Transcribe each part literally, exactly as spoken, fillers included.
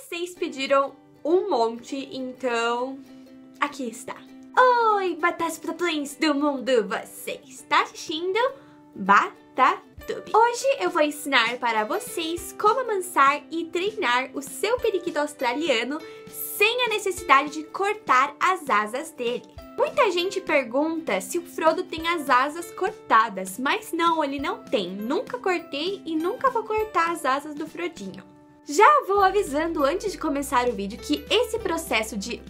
Vocês pediram um monte, então aqui está. Oi, Batatupins do mundo, você está assistindo Batatube. Hoje eu vou ensinar para vocês como amansar e treinar o seu periquito australiano sem a necessidade de cortar as asas dele. Muita gente pergunta se o Frodo tem as asas cortadas, mas não, ele não tem. Nunca cortei e nunca vou cortar as asas do Frodinho. Já vou avisando antes de começar o vídeo que esse processo de...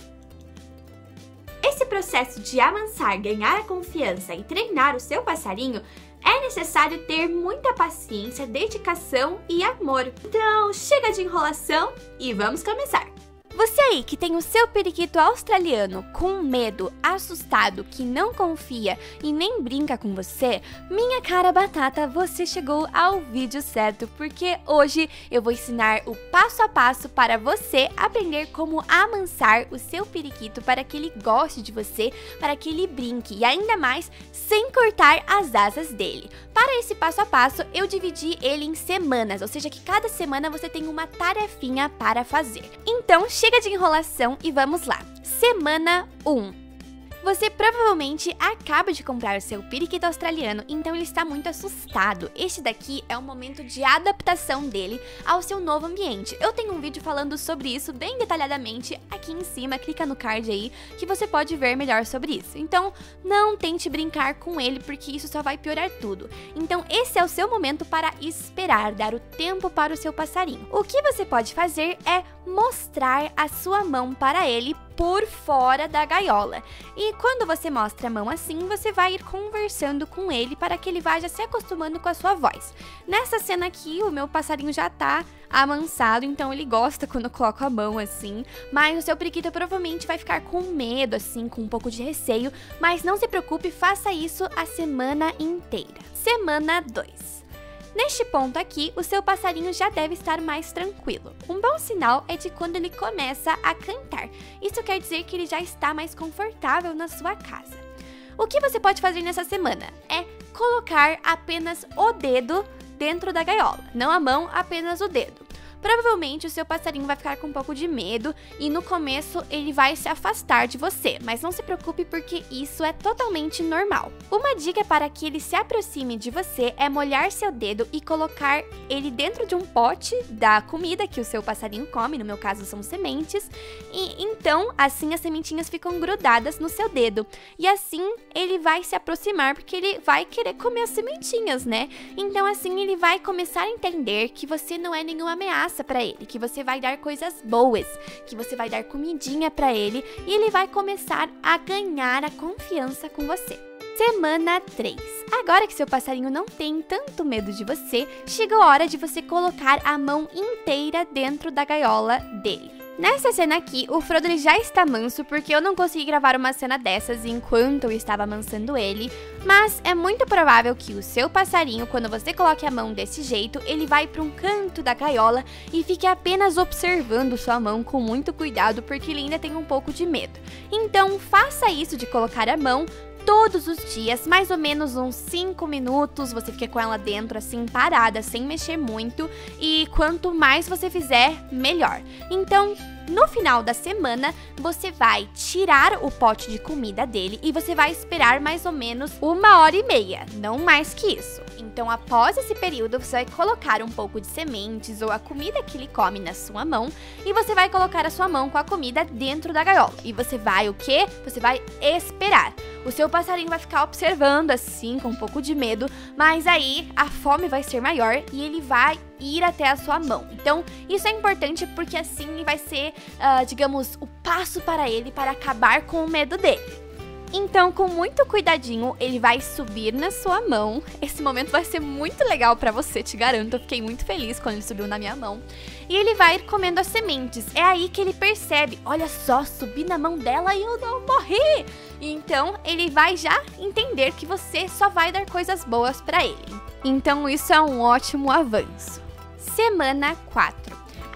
Esse processo de amansar, ganhar a confiança e treinar o seu passarinho é necessário ter muita paciência, dedicação e amor. Então, chega de enrolação e vamos começar! Você aí que tem o seu periquito australiano com medo, assustado, que não confia e nem brinca com você, minha cara batata, você chegou ao vídeo certo, porque hoje eu vou ensinar o passo a passo para você aprender como amansar o seu periquito para que ele goste de você, para que ele brinque e ainda mais sem cortar as asas dele. Para esse passo a passo, eu dividi ele em semanas, ou seja que cada semana você tem uma tarefinha para fazer. Então, chega de enrolação e vamos lá. Semana um. Você provavelmente acaba de comprar o seu periquito australiano, então ele está muito assustado. Este daqui é o momento de adaptação dele ao seu novo ambiente. Eu tenho um vídeo falando sobre isso bem detalhadamente aqui em cima, clica no card aí que você pode ver melhor sobre isso. Então não tente brincar com ele porque isso só vai piorar tudo. Então esse é o seu momento para esperar, dar o tempo para o seu passarinho. O que você pode fazer é mostrar a sua mão para ele por fora da gaiola. E quando você mostra a mão assim, você vai ir conversando com ele para que ele vá já se acostumando com a sua voz. Nessa cena aqui, o meu passarinho já tá amansado, então ele gosta quando eu coloco a mão assim, mas o seu periquito provavelmente vai ficar com medo, assim, com um pouco de receio, mas não se preocupe, faça isso a semana inteira. Semana dois. Neste ponto aqui, o seu passarinho já deve estar mais tranquilo. Um bom sinal é de quando ele começa a cantar. Isso quer dizer que ele já está mais confortável na sua casa. O que você pode fazer nessa semana é colocar apenas o dedo dentro da gaiola, não a mão, apenas o dedo. Provavelmente o seu passarinho vai ficar com um pouco de medo e no começo ele vai se afastar de você, mas não se preocupe porque isso é totalmente normal. Uma dica para que ele se aproxime de você é molhar seu dedo e colocar ele dentro de um pote da comida que o seu passarinho come, no meu caso são sementes, e então assim as sementinhas ficam grudadas no seu dedo e assim ele vai se aproximar porque ele vai querer comer as sementinhas, né? Então assim ele vai começar a entender que você não é nenhuma ameaça para ele, que você vai dar coisas boas, que você vai dar comidinha para ele e ele vai começar a ganhar a confiança com você. Semana três. Agora que seu passarinho não tem tanto medo de você, chegou a hora de você colocar a mão inteira dentro da gaiola dele. Nessa cena aqui, o Frodo ele já está manso porque eu não consegui gravar uma cena dessas enquanto eu estava amansando ele, mas é muito provável que o seu passarinho, quando você coloque a mão desse jeito, ele vai para um canto da gaiola e fique apenas observando sua mão com muito cuidado porque ele ainda tem um pouco de medo. Então faça isso de colocar a mão todos os dias, mais ou menos uns cinco minutos, você fica com ela dentro assim, parada, sem mexer muito, e quanto mais você fizer, melhor. Então, no final da semana, você vai tirar o pote de comida dele e você vai esperar mais ou menos uma hora e meia, não mais que isso. Então, após esse período, você vai colocar um pouco de sementes ou a comida que ele come na sua mão e você vai colocar a sua mão com a comida dentro da gaiola. E você vai o quê? Você vai esperar. O seu passarinho vai ficar observando assim, com um pouco de medo, mas aí a fome vai ser maior e ele vai ir até a sua mão. Então, isso é importante porque assim vai ser, uh, digamos, o passo para ele para acabar com o medo dele. Então, com muito cuidadinho, ele vai subir na sua mão. Esse momento vai ser muito legal pra você, te garanto. Eu fiquei muito feliz quando ele subiu na minha mão. E ele vai ir comendo as sementes. É aí que ele percebe, olha só, subi na mão dela e eu não morri. Então, ele vai já entender que você só vai dar coisas boas pra ele. Então, isso é um ótimo avanço. Semana quatro.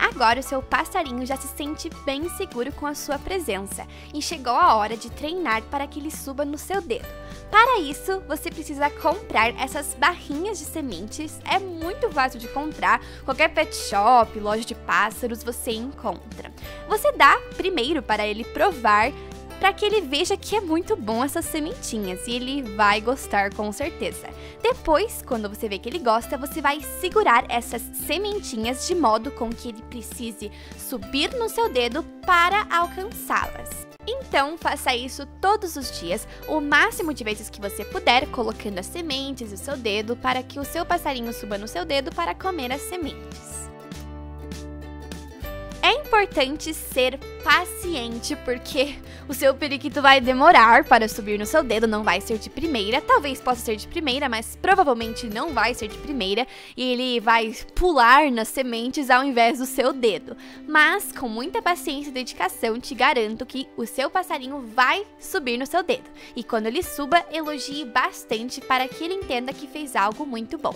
Agora o seu passarinho já se sente bem seguro com a sua presença e chegou a hora de treinar para que ele suba no seu dedo. Para isso, você precisa comprar essas barrinhas de sementes, é muito fácil de encontrar, qualquer pet shop, loja de pássaros você encontra. Você dá primeiro para ele provar, para que ele veja que é muito bom essas sementinhas e ele vai gostar com certeza. Depois, quando você vê que ele gosta, você vai segurar essas sementinhas de modo com que ele precise subir no seu dedo para alcançá-las. Então, faça isso todos os dias, o máximo de vezes que você puder, colocando as sementes e o seu dedo para que o seu passarinho suba no seu dedo para comer as sementes. É importante ser paciente, porque o seu periquito vai demorar para subir no seu dedo, não vai ser de primeira, talvez possa ser de primeira, mas provavelmente não vai ser de primeira, e ele vai pular nas sementes ao invés do seu dedo. Mas com muita paciência e dedicação, te garanto que o seu passarinho vai subir no seu dedo. E quando ele suba, elogie bastante para que ele entenda que fez algo muito bom.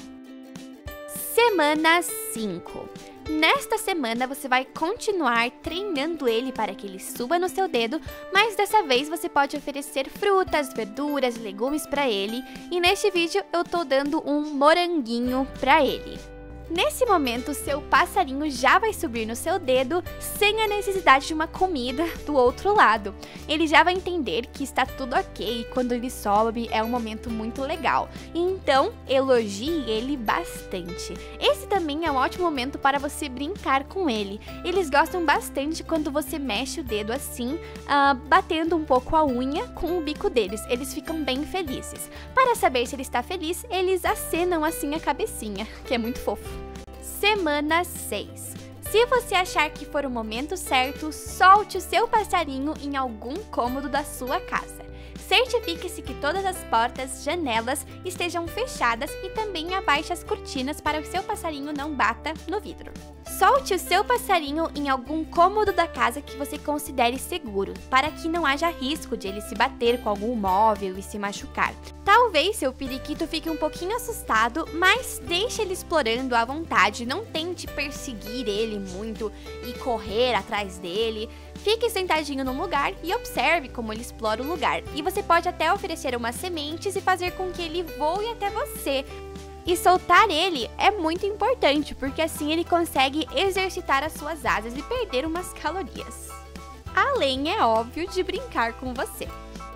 Semana cinco. Nesta semana, você vai continuar treinando ele para que ele suba no seu dedo, mas dessa vez você pode oferecer frutas, verduras e legumes para ele. E neste vídeo eu tô dando um moranguinho para ele. Nesse momento, seu passarinho já vai subir no seu dedo sem a necessidade de uma comida do outro lado. Ele já vai entender que está tudo ok e quando ele sobe é um momento muito legal. Então, elogie ele bastante. Esse também é um ótimo momento para você brincar com ele. Eles gostam bastante quando você mexe o dedo assim, uh, batendo um pouco a unha com o bico deles. Eles ficam bem felizes. Para saber se ele está feliz, eles acenam assim a cabecinha, que é muito fofo. Semana seis. Se você achar que for o momento certo, solte o seu passarinho em algum cômodo da sua casa. Certifique-se que todas as portas, janelas estejam fechadas e também abaixe as cortinas para que o seu passarinho não bata no vidro. Solte o seu passarinho em algum cômodo da casa que você considere seguro, para que não haja risco de ele se bater com algum móvel e se machucar. Talvez seu periquito fique um pouquinho assustado, mas deixe ele explorando à vontade, não tente perseguir ele muito e correr atrás dele. Fique sentadinho no lugar e observe como ele explora o lugar. E você pode até oferecer umas sementes e fazer com que ele voe até você. E soltar ele é muito importante, porque assim ele consegue exercitar as suas asas e perder umas calorias. Além, é óbvio, de brincar com você.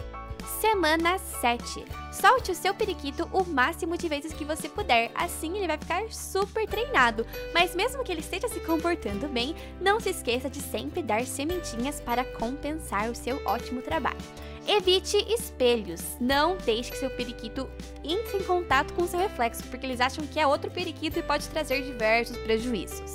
Semana sete. Solte o seu periquito o máximo de vezes que você puder, assim ele vai ficar super treinado. Mas mesmo que ele esteja se comportando bem, não se esqueça de sempre dar sementinhas para compensar o seu ótimo trabalho. Evite espelhos, não deixe que seu periquito entre em contato com o seu reflexo, porque eles acham que é outro periquito e pode trazer diversos prejuízos.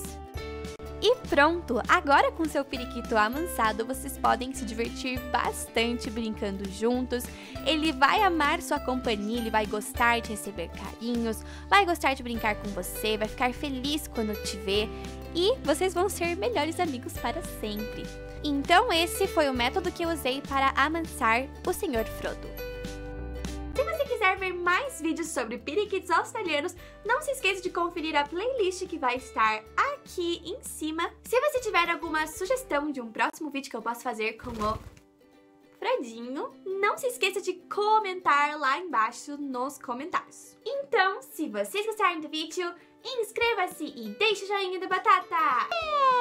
E pronto! Agora com seu periquito amansado, vocês podem se divertir bastante brincando juntos. Ele vai amar sua companhia, ele vai gostar de receber carinhos, vai gostar de brincar com você, vai ficar feliz quando te ver e vocês vão ser melhores amigos para sempre. Então esse foi o método que eu usei para amansar o senhor Frodo. Se você quiser ver mais vídeos sobre periquitos australianos, não se esqueça de conferir a playlist que vai estar aqui em cima. Se você tiver alguma sugestão de um próximo vídeo que eu posso fazer com o Fredinho, não se esqueça de comentar lá embaixo nos comentários. Então, se vocês gostaram do vídeo, inscreva-se e deixe o joinha da batata!